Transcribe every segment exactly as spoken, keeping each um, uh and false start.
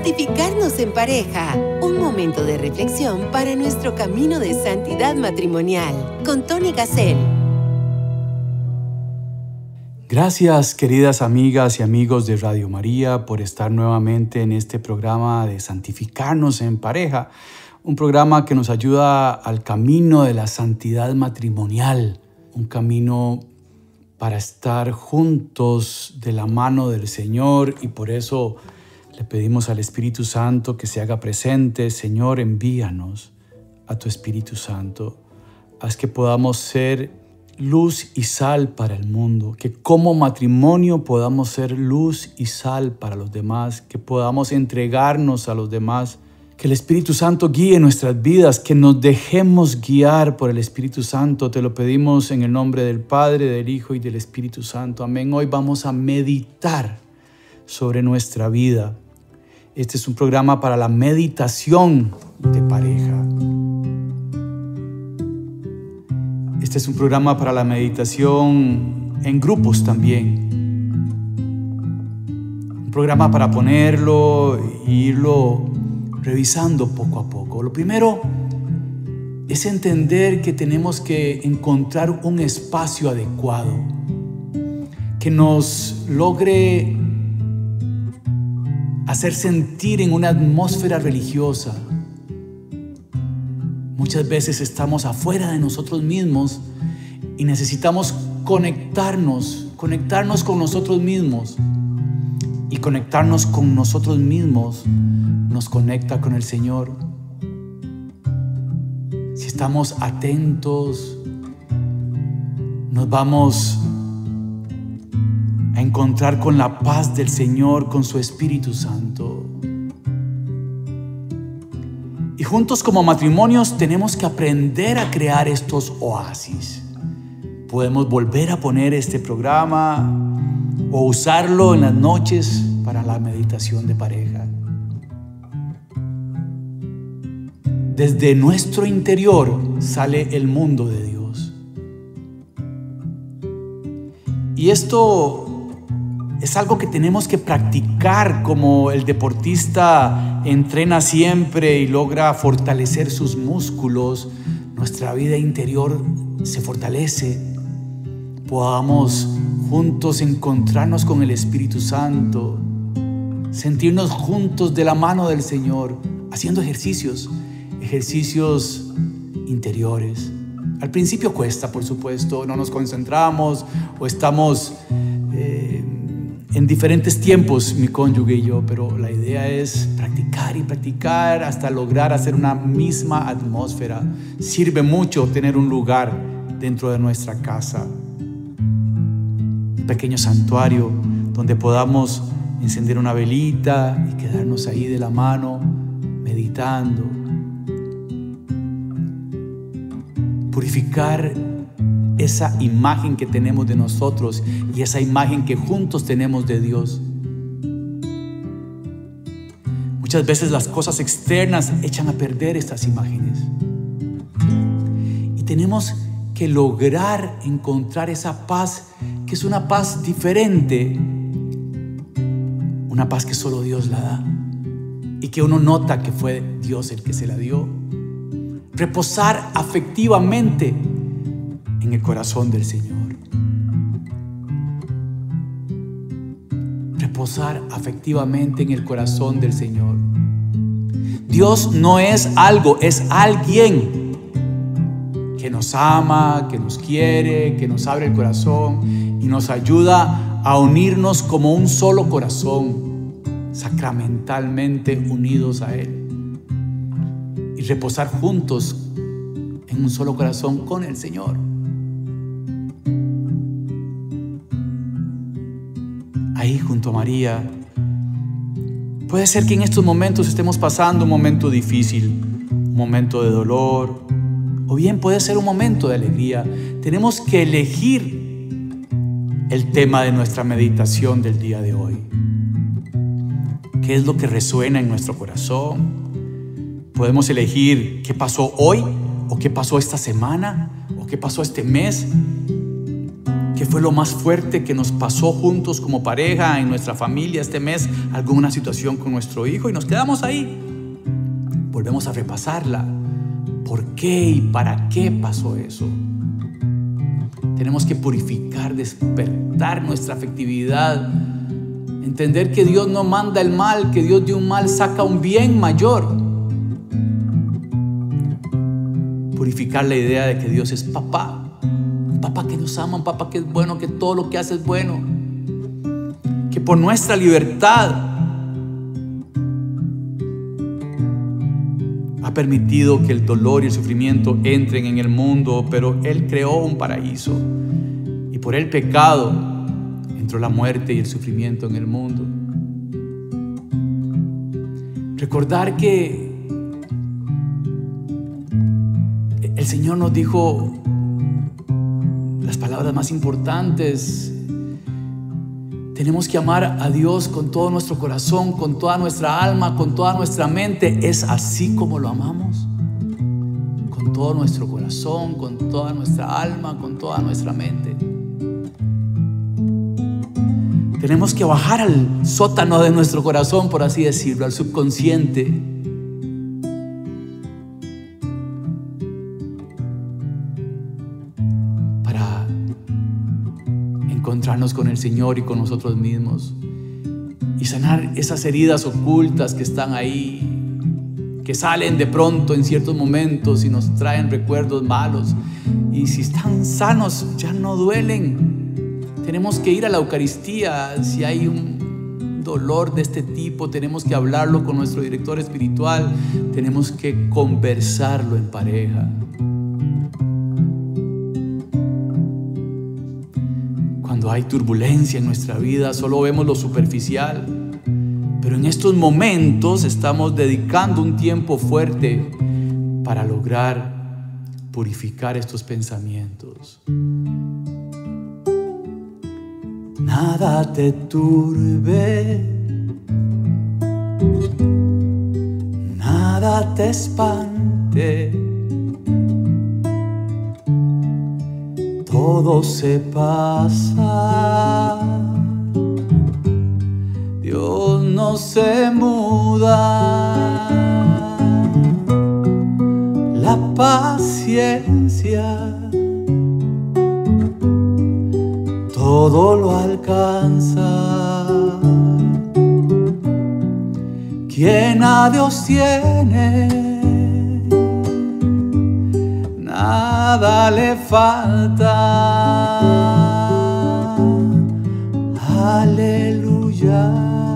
Santificarnos en pareja. Un momento de reflexión para nuestro camino de santidad matrimonial. Con Tony Gassel. Gracias, queridas amigas y amigos de Radio María, por estar nuevamente en este programa de Santificarnos en pareja. Un programa que nos ayuda al camino de la santidad matrimonial. Un camino para estar juntos de la mano del Señor, y por eso le pedimos al Espíritu Santo que se haga presente. Señor, envíanos a tu Espíritu Santo. Haz que podamos ser luz y sal para el mundo, que como matrimonio podamos ser luz y sal para los demás, que podamos entregarnos a los demás, que el Espíritu Santo guíe nuestras vidas, que nos dejemos guiar por el Espíritu Santo. Te lo pedimos en el nombre del Padre, del Hijo y del Espíritu Santo. Amén. Hoy vamos a meditar sobre nuestra vida. Este es un programa para la meditación de pareja. Este es un programa para la meditación en grupos también. Un programa para ponerlo e irlo revisando poco a poco. Lo primero es entender que tenemos que encontrar un espacio adecuado que nos logre hacer sentir en una atmósfera religiosa. Muchas veces estamos afuera de nosotros mismos y necesitamos conectarnos, conectarnos con nosotros mismos. Y conectarnos con nosotros mismos nos conecta con el Señor. Si estamos atentos, nos vamos a encontrar con la paz del Señor, con su Espíritu Santo. Y juntos como matrimonios tenemos que aprender a crear estos oasis. Podemos volver a poner este programa o usarlo en las noches para la meditación de pareja. Desde nuestro interior sale el mundo de Dios. Y esto es algo que tenemos que practicar, como el deportista entrena siempre y logra fortalecer sus músculos. Nuestra vida interior se fortalece. Podamos juntos encontrarnos con el Espíritu Santo, sentirnos juntos de la mano del Señor, haciendo ejercicios, ejercicios interiores. Al principio cuesta, por supuesto, no nos concentramos o estamos eh, en diferentes tiempos, mi cónyuge y yo, pero la idea es practicar y practicar hasta lograr hacer una misma atmósfera. Sirve mucho tener un lugar dentro de nuestra casa, un pequeño santuario donde podamos encender una velita y quedarnos ahí de la mano, meditando. Purificar esa imagen que tenemos de nosotros y esa imagen que juntos tenemos de Dios. Muchas veces las cosas externas echan a perder estas imágenes. Y tenemos que lograr encontrar esa paz, que es una paz diferente, una paz que solo Dios la da y que uno nota que fue Dios el que se la dio. Reposar afectivamente en el corazón del Señor. Reposar afectivamente en el corazón del Señor. Dios no es algo, es alguien que nos ama, que nos quiere, que nos abre el corazón y nos ayuda a unirnos como un solo corazón, sacramentalmente unidos a Él. Y reposar juntos en un solo corazón con el Señor. Ahí junto a María. Puede ser que en estos momentos estemos pasando un momento difícil, un momento de dolor, o bien puede ser un momento de alegría. Tenemos que elegir el tema de nuestra meditación del día de hoy. ¿Qué es lo que resuena en nuestro corazón? Podemos elegir qué pasó hoy, o qué pasó esta semana, o qué pasó este mes. ¿Qué fue lo más fuerte que nos pasó juntos como pareja, en nuestra familia este mes? Alguna situación con nuestro hijo y nos quedamos ahí. Volvemos a repasarla. ¿Por qué y para qué pasó eso? Tenemos que purificar, despertar nuestra afectividad, entender que Dios no manda el mal, que Dios de un mal saca un bien mayor. Purificar la idea de que Dios es papá, un papá que nos ama, un papá que es bueno, que todo lo que hace es bueno, que por nuestra libertad ha permitido que el dolor y el sufrimiento entren en el mundo, pero Él creó un paraíso y por el pecado entró la muerte y el sufrimiento en el mundo. Recordar que el Señor nos dijo las palabras más importantes. Tenemos que amar a Dios con todo nuestro corazón, con toda nuestra alma, con toda nuestra mente. ¿Es así como lo amamos? Con todo nuestro corazón, con toda nuestra alma, con toda nuestra mente. Tenemos que bajar al sótano de nuestro corazón, por así decirlo, al subconsciente. Para encontrarnos con el Señor y con nosotros mismos y sanar esas heridas ocultas que están ahí, que salen de pronto en ciertos momentos y nos traen recuerdos malos, y si están sanos ya no duelen. Tenemos que ir a la Eucaristía. Si hay un dolor de este tipo, tenemos que hablarlo con nuestro director espiritual, tenemos que conversarlo en pareja. Cuando hay turbulencia en nuestra vida, solo vemos lo superficial, pero en estos momentos estamos dedicando un tiempo fuerte para lograr purificar estos pensamientos. Nada te turbe, nada te espante, todo se pasa, Dios no se muda, la paciencia todo lo alcanza. Quien a Dios tiene, nada le falta. Aleluya.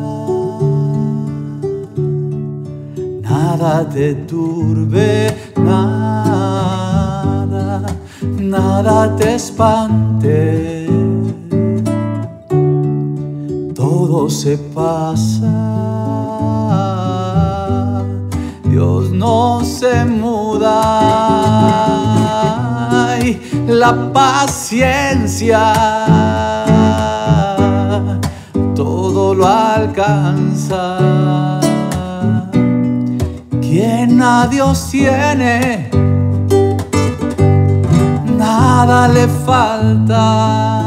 Nada te turbe, nada, nada te espante. Todo se pasa, Dios no se muda. Ay, la paciencia todo lo alcanza. Quien a Dios tiene, nada le falta.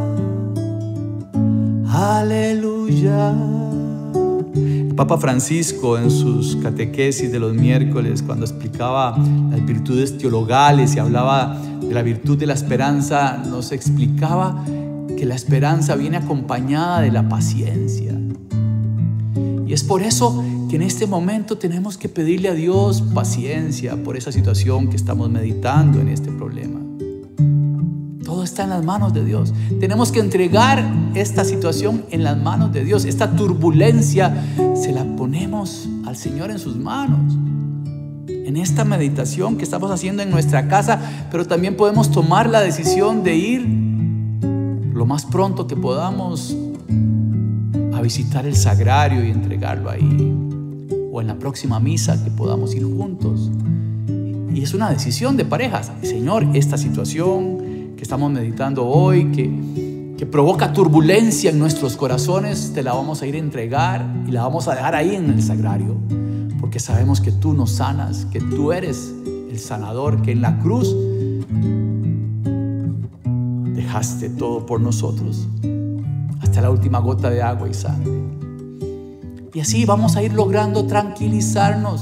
Aleluya. El Papa Francisco, en sus catequesis de los miércoles, cuando explicaba las virtudes teologales y hablaba de la virtud de la esperanza, nos explicaba que la esperanza viene acompañada de la paciencia. Y es por eso que en este momento tenemos que pedirle a Dios paciencia por esa situación que estamos meditando en este problema. Todo está en las manos de Dios. Tenemos que entregar esta situación en las manos de Dios. Esta turbulencia se la ponemos al Señor en sus manos. En esta meditación que estamos haciendo en nuestra casa, pero también podemos tomar la decisión de ir lo más pronto que podamos a visitar el sagrario y entregarlo ahí, o en la próxima misa que podamos ir juntos. Y es una decisión de parejas. Señor, esta situación que estamos meditando hoy, que, que provoca turbulencia en nuestros corazones, te la vamos a ir a entregar y la vamos a dejar ahí en el sagrario, porque sabemos que tú nos sanas, que tú eres el sanador, que en la cruz dejaste todo por nosotros, hasta la última gota de agua y sangre. Y así vamos a ir logrando tranquilizarnos.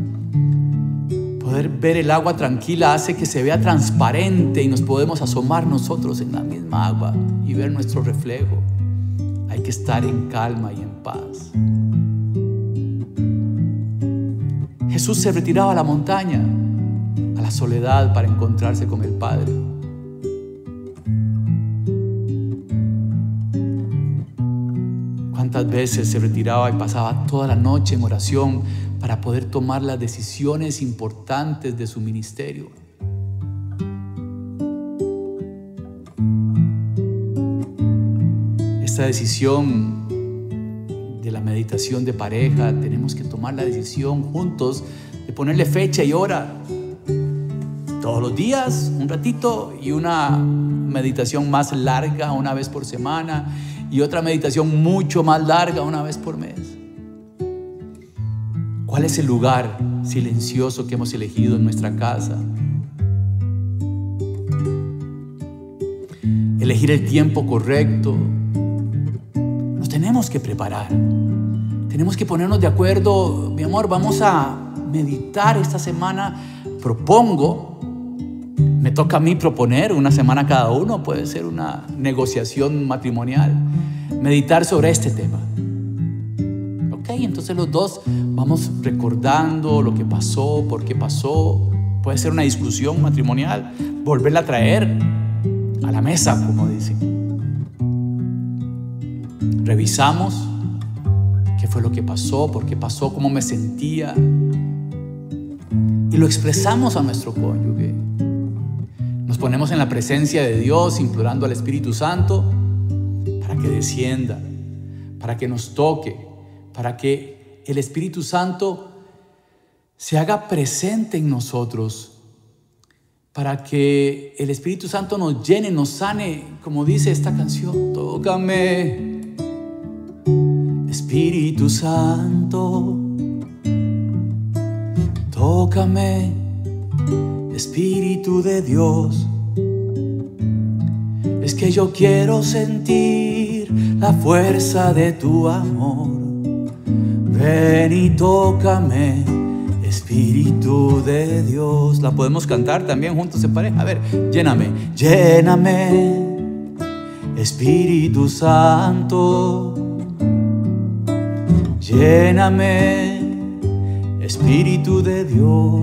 Poder ver el agua tranquila hace que se vea transparente y nos podemos asomar nosotros en la misma agua y ver nuestro reflejo. Hay que estar en calma y en paz. Jesús se retiraba a la montaña, a la soledad, para encontrarse con el Padre. ¿Cuántas veces se retiraba y pasaba toda la noche en oración para poder tomar las decisiones importantes de su ministerio? Esta decisión de la meditación de pareja, tenemos que tomar la decisión juntos de ponerle fecha y hora. Todos los días, un ratito, y una meditación más larga una vez por semana, y otra meditación mucho más larga una vez por mes. ¿Cuál es el lugar silencioso que hemos elegido en nuestra casa? Elegir el tiempo correcto. Nos tenemos que preparar. Tenemos que ponernos de acuerdo. Mi amor, vamos a meditar esta semana. Propongo, me toca a mí proponer una semana cada uno. Puede ser una negociación matrimonial. Meditar sobre este tema. Ok, entonces los dos vamos recordando lo que pasó, por qué pasó. Puede ser una discusión matrimonial, volverla a traer a la mesa, como dicen. Revisamos qué fue lo que pasó, por qué pasó, cómo me sentía, y lo expresamos a nuestro cónyuge. Nos ponemos en la presencia de Dios, implorando al Espíritu Santo para que descienda, para que nos toque, para que el Espíritu Santo se haga presente en nosotros, para que el Espíritu Santo nos llene, nos sane, como dice esta canción. Tócame, Espíritu Santo, tócame, Espíritu de Dios. Es que yo quiero sentir la fuerza de tu amor. Ven y tócame, Espíritu de Dios. La podemos cantar también juntos en pareja. A ver, lléname, lléname, Espíritu Santo. Lléname, Espíritu de Dios.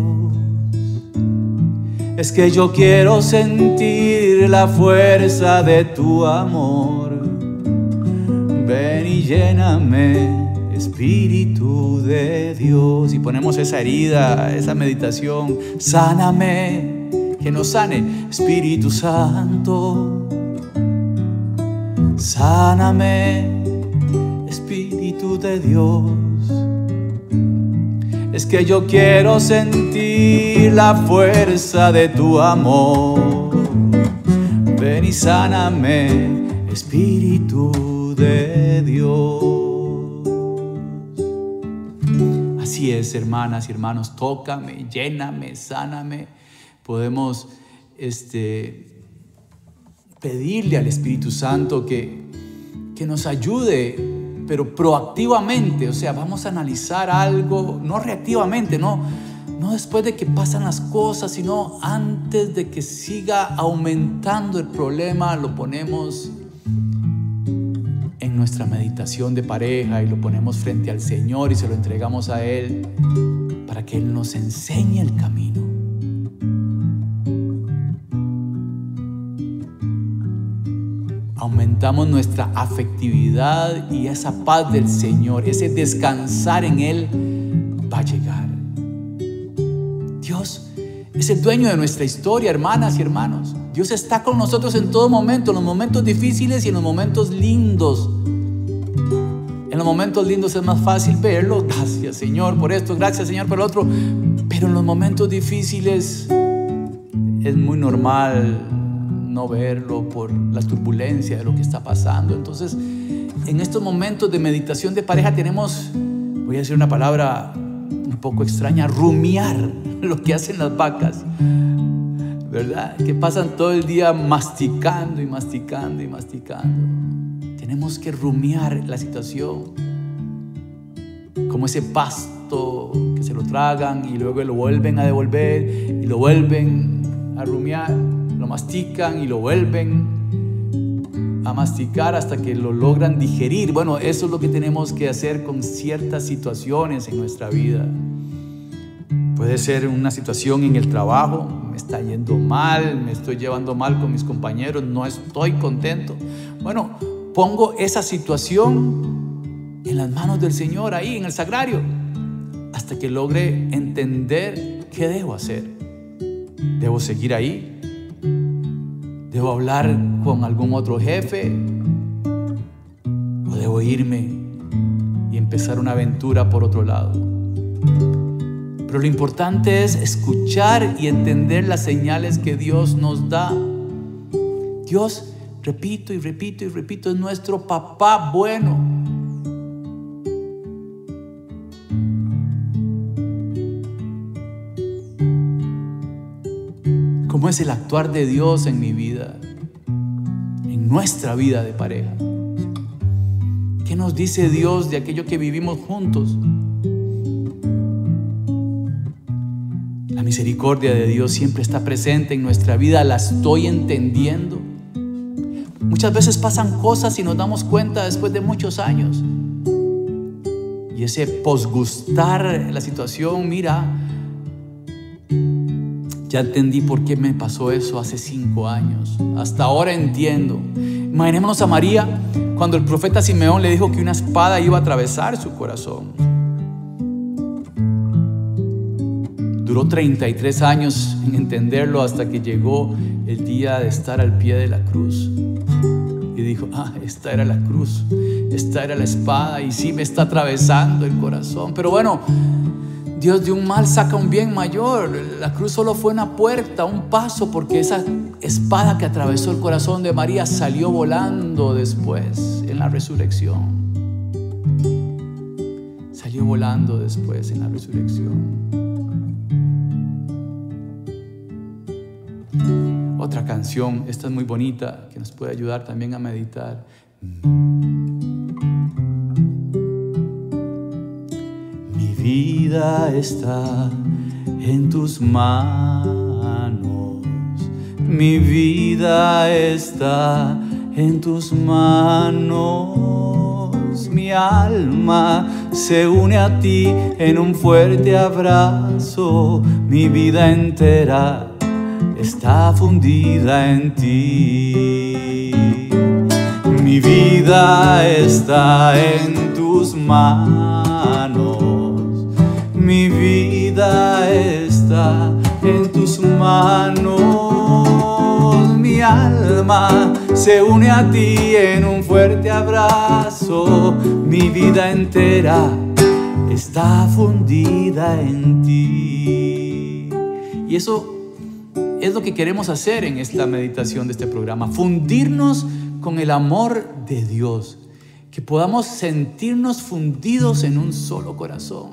Es que yo quiero sentir la fuerza de tu amor. Ven y lléname, Espíritu de Dios. Y ponemos esa herida, esa meditación. Sáname, que nos sane, Espíritu Santo. Sáname, Espíritu de Dios. Es que yo quiero sentir la fuerza de tu amor. Ven y sáname, Espíritu de Dios. Así es, hermanas y hermanos, tócame, lléname, sáname. Podemos este, pedirle al Espíritu Santo que, que nos ayude, pero proactivamente. O sea, vamos a analizar algo, no reactivamente, no, no después de que pasan las cosas, sino antes de que siga aumentando el problema. Lo ponemos en nuestra meditación de pareja y lo ponemos frente al Señor y se lo entregamos a Él para que Él nos enseñe el camino. Aumentamos nuestra afectividad y esa paz del Señor, ese descansar en Él va a llegar. Dios es el dueño de nuestra historia, hermanas y hermanos. Dios está con nosotros en todo momento, en los momentos difíciles y en los momentos lindos. En los momentos lindos es más fácil verlo. Gracias, Señor, por esto. Gracias, Señor, por lo otro. Pero en los momentos difíciles es muy normal no verlo por las turbulencias de lo que está pasando. Entonces, en estos momentos de meditación de pareja tenemos, voy a decir una palabra un poco extraña, rumiar lo que hacen las vacas. ¿verdad? Que pasan todo el día masticando y masticando y masticando. Tenemos que rumiar la situación, como ese pasto que se lo tragan y luego lo vuelven a devolver y lo vuelven a rumiar, lo mastican y lo vuelven a masticar hasta que lo logran digerir. Bueno, eso es lo que tenemos que hacer con ciertas situaciones en nuestra vida. Puede ser una situación en el trabajo, me está yendo mal, me estoy llevando mal con mis compañeros, no estoy contento. Bueno, pongo esa situación en las manos del Señor, ahí en el sagrario, hasta que logre entender qué debo hacer. ¿Debo seguir ahí? ¿Debo hablar con algún otro jefe? ¿O debo irme y empezar una aventura por otro lado? Pero lo importante es escuchar y entender las señales que Dios nos da. Dios, repito y repito y repito, es nuestro papá bueno. ¿Cómo es el actuar de Dios en mi vida, en nuestra vida de pareja? ¿Qué nos dice Dios de aquello que vivimos juntos? La misericordia de Dios siempre está presente en nuestra vida, la estoy entendiendo. Muchas veces pasan cosas y nos damos cuenta después de muchos años. Y ese posgustar la situación, mira, ya entendí por qué me pasó eso hace cinco años. Hasta ahora entiendo. Imaginémonos a María cuando el profeta Simeón le dijo que una espada iba a atravesar su corazón. Duró treinta y tres años en entenderlo hasta que llegó el día de estar al pie de la cruz. Y dijo, ah, esta era la cruz, esta era la espada y sí me está atravesando el corazón. Pero bueno, Dios de un mal saca un bien mayor. La cruz solo fue una puerta, un paso, porque esa espada que atravesó el corazón de María salió volando después en la resurrección. Salió volando después en la resurrección. Otra canción, esta es muy bonita, que nos puede ayudar también a meditar. Mi vida está en tus manos, mi vida está en tus manos, mi alma se une a ti en un fuerte abrazo, mi vida entera está fundida en ti. Mi vida está en tus manos, mi vida está en tus manos, mi alma se une a ti en un fuerte abrazo, mi vida entera está fundida en ti. Y eso es lo que queremos hacer en esta meditación de este programa, fundirnos con el amor de Dios, que podamos sentirnos fundidos en un solo corazón.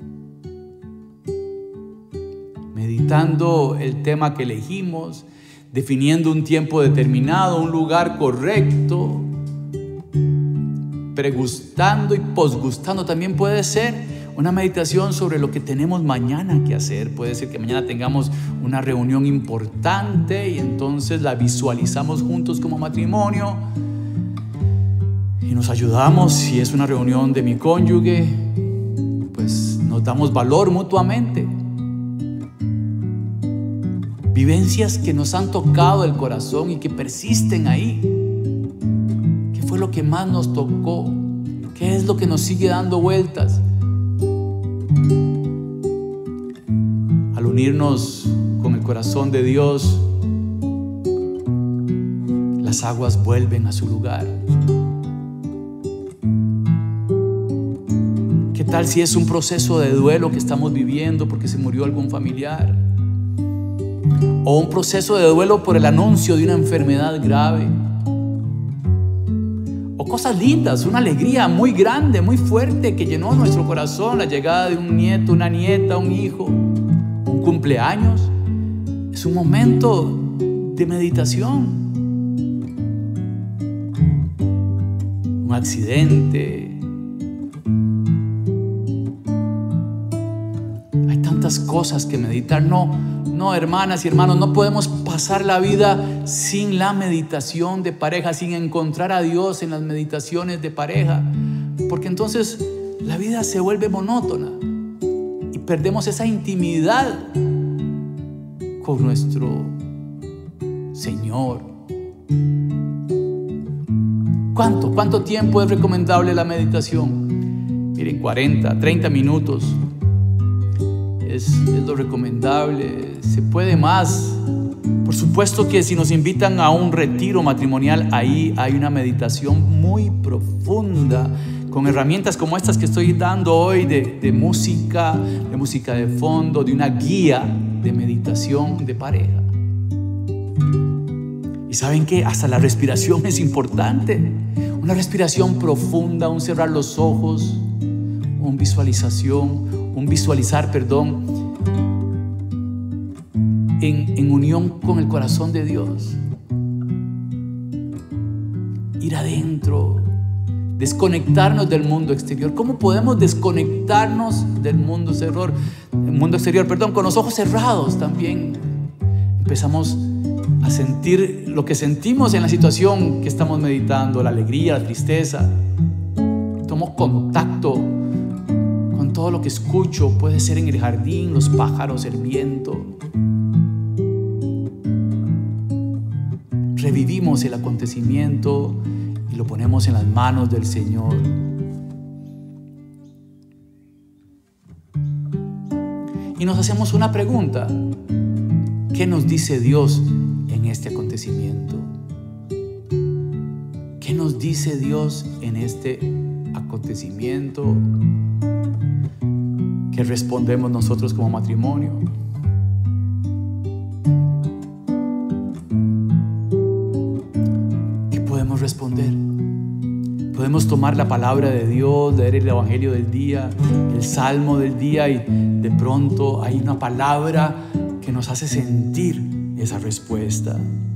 Meditando el tema que elegimos, definiendo un tiempo determinado, un lugar correcto, pregustando y posgustando. También puede ser una meditación sobre lo que tenemos mañana que hacer. Puede ser que mañana tengamos una reunión importante y entonces la visualizamos juntos como matrimonio y nos ayudamos. Si es una reunión de mi cónyuge, pues nos damos valor mutuamente. Vivencias que nos han tocado el corazón y que persisten ahí. ¿Qué fue lo que más nos tocó? ¿Qué es lo que nos sigue dando vueltas? Al unirnos con el corazón de Dios, las aguas vuelven a su lugar. ¿Qué tal si es un proceso de duelo que estamos viviendo porque se murió algún familiar? O un proceso de duelo por el anuncio de una enfermedad grave. O cosas lindas, una alegría muy grande, muy fuerte que llenó nuestro corazón, la llegada de un nieto, una nieta, un hijo, un cumpleaños. Eso Es un momento de meditación. Un accidente. Hay tantas cosas que meditar. No, no, hermanas y hermanos, no podemos pasar la vida sin la meditación de pareja, sin encontrar a Dios en las meditaciones de pareja, porque entonces la vida se vuelve monótona y perdemos esa intimidad con nuestro Señor. ¿Cuánto, cuánto tiempo es recomendable la meditación? Miren, cuarenta, treinta minutos es, es lo recomendable. Se puede más. Por supuesto que si nos invitan a un retiro matrimonial, ahí hay una meditación muy profunda, con herramientas como estas que estoy dando hoy de, de música, de música de fondo, de una guía de meditación de pareja. Y saben que hasta la respiración es importante. Una respiración profunda, un cerrar los ojos, un visualización, un visualizar, perdón, en, en unión con el corazón de Dios. Ir adentro, desconectarnos del mundo exterior. ¿Cómo podemos desconectarnos del mundo exterior? El mundo exterior, perdón, con los ojos cerrados también. Empezamos a sentir lo que sentimos en la situación que estamos meditando, la alegría, la tristeza. Tomo contacto con todo lo que escucho. Puede ser en el jardín, los pájaros, el viento. Revivimos el acontecimiento y lo ponemos en las manos del Señor. Y nos hacemos una pregunta. ¿Qué nos dice Dios en este acontecimiento? ¿Qué nos dice Dios en este acontecimiento? ¿Qué respondemos nosotros como matrimonio? ¿Qué podemos responder? Podemos tomar la palabra de Dios, leer el evangelio del día, el salmo del día, y de pronto hay una palabra que nos hace sentir esa respuesta.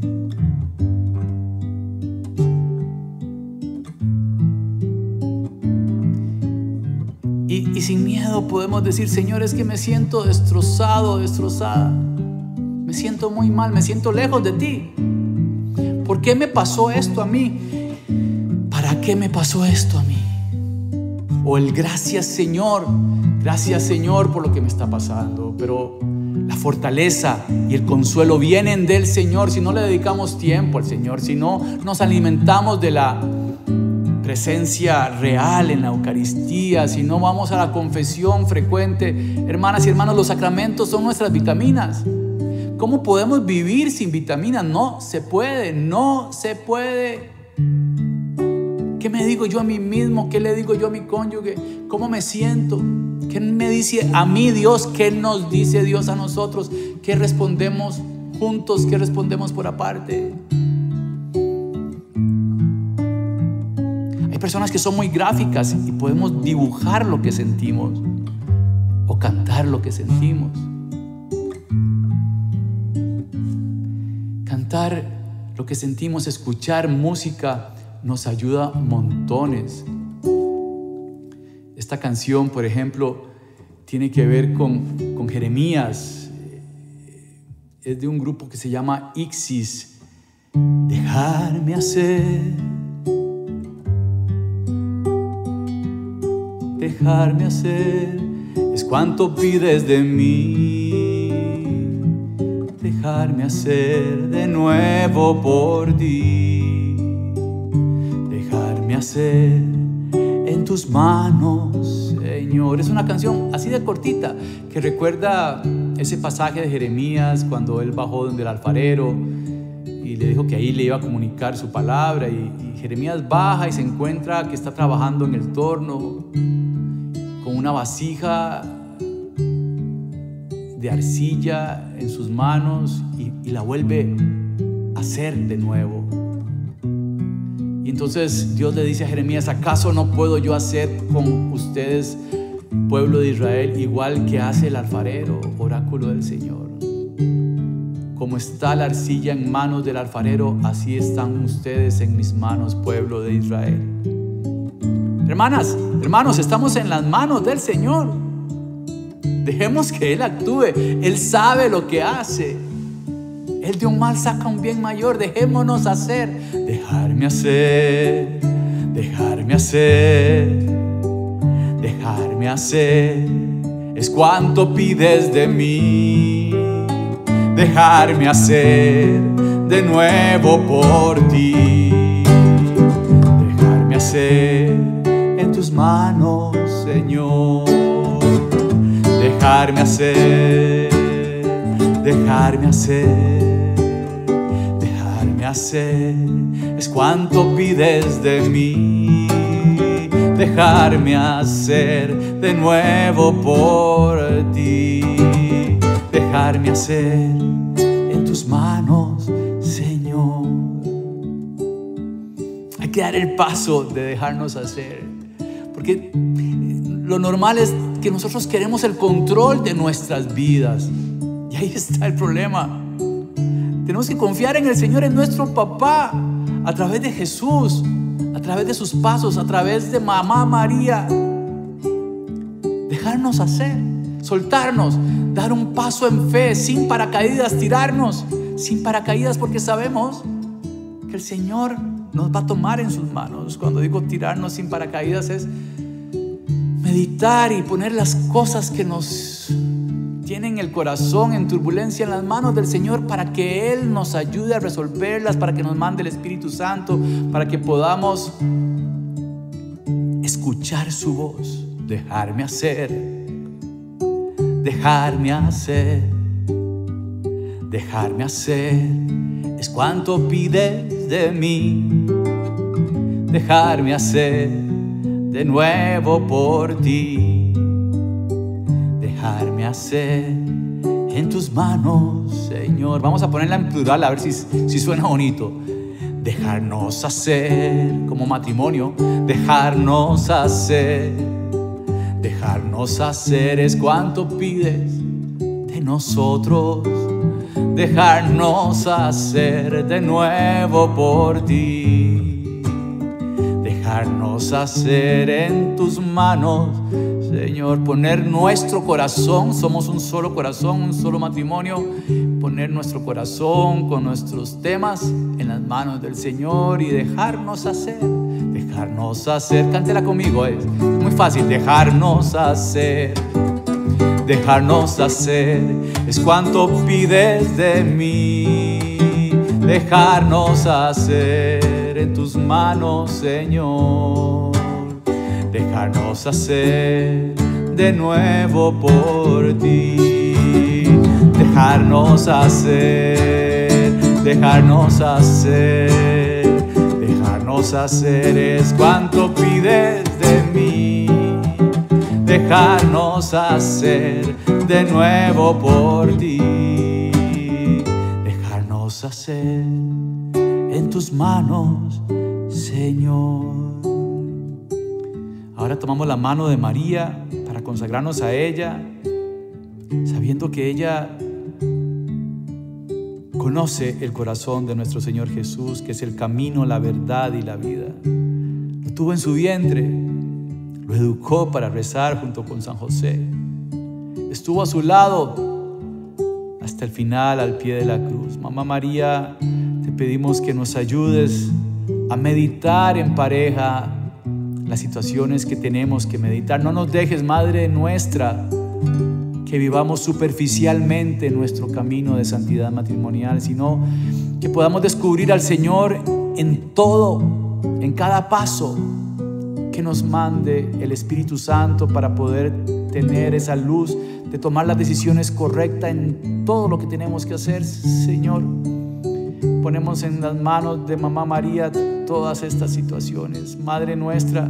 Y, y sin miedo podemos decir: Señor, es que me siento destrozado, destrozada. Me siento muy mal, me siento lejos de ti. ¿Por qué me pasó esto a mí? ¿Para qué me pasó esto a mí? O el gracias, Señor, gracias, Señor, por lo que me está pasando. Pero la fortaleza y el consuelo vienen del Señor si no le dedicamos tiempo al Señor, si no nos alimentamos de la presencia real en la Eucaristía, si no vamos a la confesión frecuente. Hermanas y hermanos, los sacramentos son nuestras vitaminas. ¿Cómo podemos vivir sin vitaminas? No se puede, no se puede. ¿Qué me digo yo a mí mismo? ¿Qué le digo yo a mi cónyuge? ¿Cómo me siento? ¿Qué me dice a mí Dios? ¿Qué nos dice Dios a nosotros? ¿Qué respondemos juntos? ¿Qué respondemos por aparte? Hay personas que son muy gráficas y podemos dibujar lo que sentimos o cantar lo que sentimos. Cantar lo que sentimos, escuchar música, nos ayuda montones. Esta canción, por ejemplo, tiene que ver con, con Jeremías. Es de un grupo que se llama Ixis. Dejarme hacer, dejarme hacer, es cuanto pides de mí. Dejarme hacer de nuevo por ti. Dejarme hacer en tus manos, Señor. Es una canción así de cortita que recuerda ese pasaje de Jeremías cuando él bajó donde el alfarero y le dijo que ahí le iba a comunicar su palabra, y, y Jeremías baja y se encuentra que está trabajando en el torno con una vasija de arcilla en sus manos y, y la vuelve a hacer de nuevo. Y entonces Dios le dice a Jeremías: ¿acaso no puedo yo hacer con ustedes, pueblo de Israel, igual que hace el alfarero, oráculo del Señor? como está la arcilla en manos del alfarero, así están ustedes en mis manos, pueblo de Israel. Hermanas, hermanos, estamos en las manos del Señor. Dejemos que Él actúe. Él sabe lo que hace. Él de un mal saca un bien mayor. Dejémonos hacer. Dejarme hacer, dejarme hacer, dejarme hacer. Es cuanto pides de mí. Dejarme hacer de nuevo por ti. Dejarme hacer en tus manos, Señor. Dejarme hacer, dejarme hacer, dejarme hacer. Es cuanto pides de mí. Dejarme hacer de nuevo por ti. Dejarme hacer en tus manos, Señor. Hay que dar el paso de dejarnos hacer, porque lo normal es que nosotros queremos el control de nuestras vidas, y ahí está el problema. Tenemos que confiar en el Señor, en nuestro papá, a través de Jesús, a través de sus pasos, a través de mamá María. Dejarnos hacer, soltarnos, dar un paso en fe, sin paracaídas, tirarnos sin paracaídas, porque sabemos que el Señor nos va a tomar en sus manos. Cuando digo tirarnos sin paracaídas, es meditar y poner las cosas que nos tienen el corazón en turbulencia en las manos del Señor, para que Él nos ayude a resolverlas, para que nos mande el Espíritu Santo, para que podamos escuchar su voz. Dejarme hacer, dejarme hacer, dejarme hacer. Es cuanto pides de mí. Dejarme hacer de nuevo por ti. Dejarme hacer en tus manos, Señor. Vamos a ponerla en plural a ver si, si suena bonito. Dejarnos hacer como matrimonio. Dejarnos hacer, dejarnos hacer es cuanto pides de nosotros. Dejarnos hacer de nuevo por ti. Dejarnos hacer en tus manos, Señor. Poner nuestro corazón, somos un solo corazón, un solo matrimonio. Poner nuestro corazón con nuestros temas en las manos del Señor y dejarnos hacer. Dejarnos hacer, cántela conmigo, es muy fácil. Dejarnos hacer, dejarnos hacer, es cuanto pides de mí. Dejarnos hacer en tus manos, Señor. Dejarnos hacer de nuevo por ti. Dejarnos hacer, dejarnos hacer, dejarnos hacer es cuanto pides de mí. Dejarnos hacer de nuevo por ti. Dejarnos hacer en tus manos, Señor. Ahora tomamos la mano de María para consagrarnos a ella, sabiendo que ella conoce el corazón de nuestro Señor Jesús, que es el camino, la verdad y la vida. Lo tuvo en su vientre, lo educó para rezar junto con San José. Estuvo a su lado hasta el final, al pie de la cruz. Mamá María, te pedimos que nos ayudes a meditar en pareja las situaciones que tenemos que meditar. No nos dejes, Madre nuestra, que vivamos superficialmente nuestro camino de santidad matrimonial, sino que podamos descubrir al Señor en todo, en cada paso que nos mande el Espíritu Santo, para poder tener esa luz de tomar las decisiones correctas en todo lo que tenemos que hacer. Señor, ponemos en las manos de Mamá María todas estas situaciones. Madre nuestra,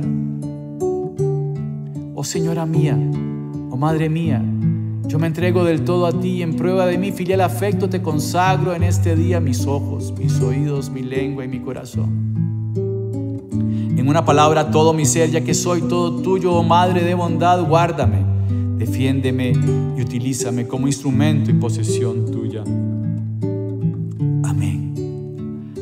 oh Señora mía, oh Madre mía, yo me entrego del todo a ti, y en prueba de mi filial afecto te consagro en este día mis ojos, mis oídos, mi lengua y mi corazón. En una palabra, todo mi ser, ya que soy todo tuyo, oh Madre de bondad, guárdame, defiéndeme y utilízame como instrumento y posesión tuya.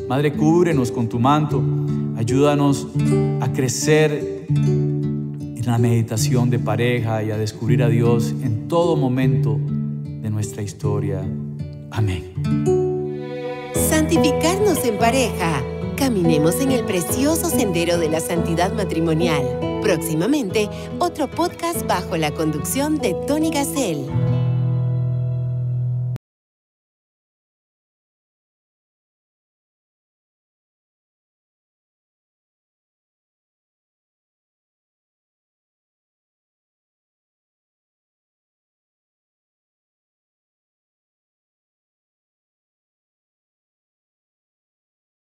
Madre, cúbrenos con tu manto. Ayúdanos a crecer en la meditación de pareja y a descubrir a Dios en todo momento de nuestra historia. Amén. Santificarnos en pareja. Caminemos en el precioso sendero de la santidad matrimonial. Próximamente, otro podcast bajo la conducción de Tony Gassel.